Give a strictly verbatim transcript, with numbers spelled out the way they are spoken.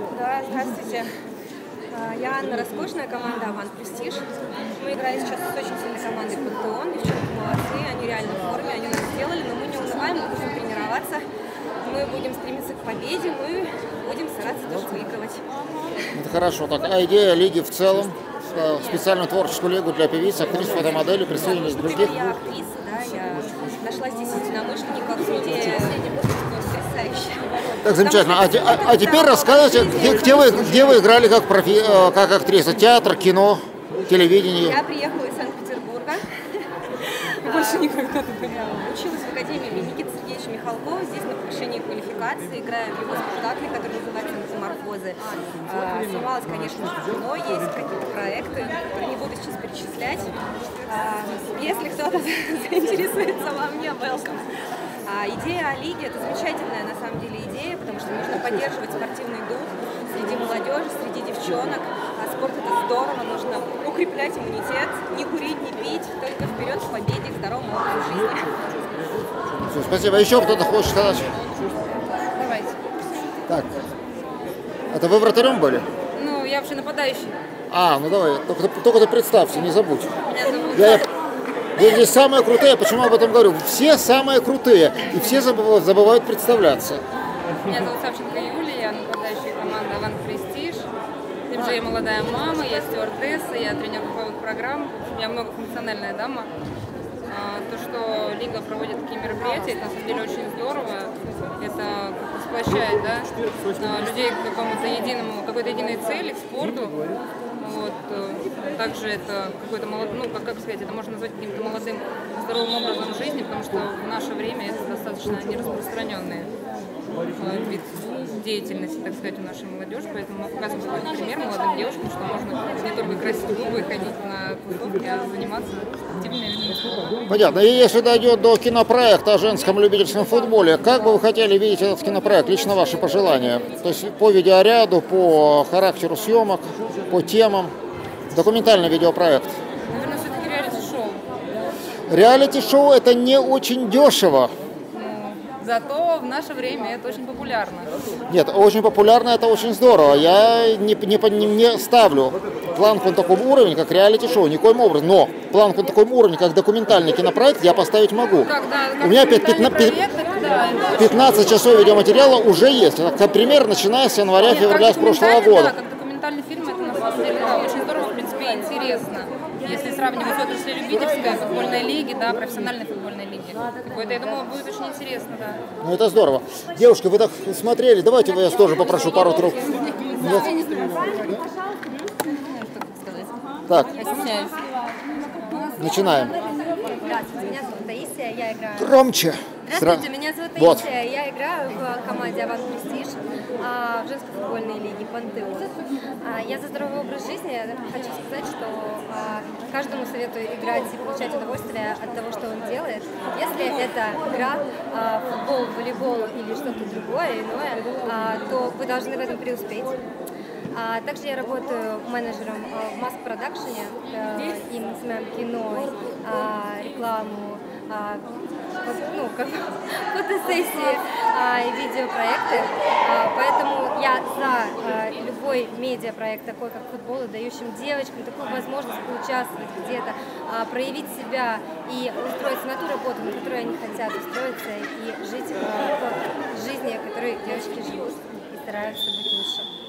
Да, здравствуйте. Я Анна Роскошная, команда «Авант Престиж». Мы играли сейчас с очень сильной командой «Пантеон». Девчонки молодцы, они реально в форме, они нас сделали, но мы не унываем, мы будем тренироваться. Мы будем стремиться к победе, мы будем стараться тоже выигрывать. Это хорошо. Так, а идея лиги в целом? Специальную творческую лигу для певиц, актрис, фотомоделей, присоединились других? Я актриса, да, я нашла здесь единомышленников, где потрясающе. Так, замечательно. А, а, а теперь рассказывайте, где, где, вы, где вы играли как, профи, как актриса? Театр, кино, телевидение? Я приехала из Санкт-Петербурга. Больше никогда туда не было. Училась в Академии Никиты Сергеевича Михалкова, здесь на повышении квалификации, играю в его спектакле, который называется «Метаморфозы». А, снималась, конечно, в кино, есть какие-то проекты, которые не буду сейчас перечислять. А, если кто-то заинтересуется во мне, welcome. А, идея о лиге – это замечательная, на самом деле, идея, потому что нужно поддерживать спортивный дух среди молодежи, среди девчонок. А спорт – это здорово, нужно укреплять иммунитет, не курить, не пить, только вперед к победе, к здоровому образу жизни. Все, спасибо. Еще кто-то хочет сказать? Давайте. Так. Это вы вратарем были? Ну, я вообще нападающий. А, ну давай, только, только ты представься, не забудь. Меня зовут... Я, я здесь самые крутые, почему об этом говорю? Все самые крутые, и все забывают, забывают представляться. Меня зовут Савченко Юлия, я нападающая команды «Авант Престиж». Также я молодая мама, я стюардесса, я тренер групповых программ. Я многофункциональная дама. То, что Лига проводит такие мероприятия, это на самом деле очень здорово. Это как-то сплощает, да, людей к какому-то единому, какой-то единой цели, к спорту. Вот. Также это какой-то молод... ну, как, как сказать, это можно назвать каким-то молодым здоровым образом жизни, потому что в наше время это достаточно нераспространенный вид деятельности, так сказать, у нашей молодежи, поэтому мы показываем какой-то пример молодым девушкам, что можно не только красить губы и ходить на тусовки, а заниматься активными видами спорта. Понятно. И если дойдет до кинопроекта о женском любительском футболе, как бы вы хотели видеть этот кинопроект? Лично ваши пожелания? То есть по видеоряду, по характеру съемок, по темам? Документальный видеопроект? Наверное, все-таки реалити-шоу. Реалити-шоу – это не очень дешево. Зато в наше время это очень популярно. Нет, очень популярно, это очень здорово. Я не, не, не ставлю планку на таком уровне, как реалити-шоу, никоим образом. Но планку на таком уровне, как документальный кинопроект, я поставить могу. Как, да, У меня пятнадцать часов видеоматериала уже есть. Это пример, начиная с января-февраля с прошлого года. Да, как документальный фильм, это на самом деле да, очень здорово, в принципе, интересно. Если сравнивать с отраслью любительской футбольной лиги, да, профессиональной футбольной лиги. Это, я думаю, будет очень интересно, да. Ну, это здорово. Девушка, вы так смотрели, давайте я тоже попрошу пару труб. Нет? Так, начинаем. Здравствуйте, меня зовут Таисия, я играю... Громче. Здравствуйте, меня зовут Вот. Таисия, я играю в команде «Авант Престиж» в женской футбольной лиге «Пантеон». Я за здоровый образ жизни хочу сказать, что каждому советую играть и получать удовольствие от того, что он делает. Если это игра, футбол, волейбол или что-то другое, иное, то вы должны в этом преуспеть. А также я работаю менеджером в масс-продакшене, и мы снимаем кино, рекламу, ну, как фотосессии и видеопроекты. Поэтому я за любой медиапроект, такой как футбол, дающим девочкам такую возможность поучаствовать где-то, проявить себя и устроиться на ту работу, на которую они хотят устроиться, и жить в жизни, в которой девочки живут и стараются быть лучше.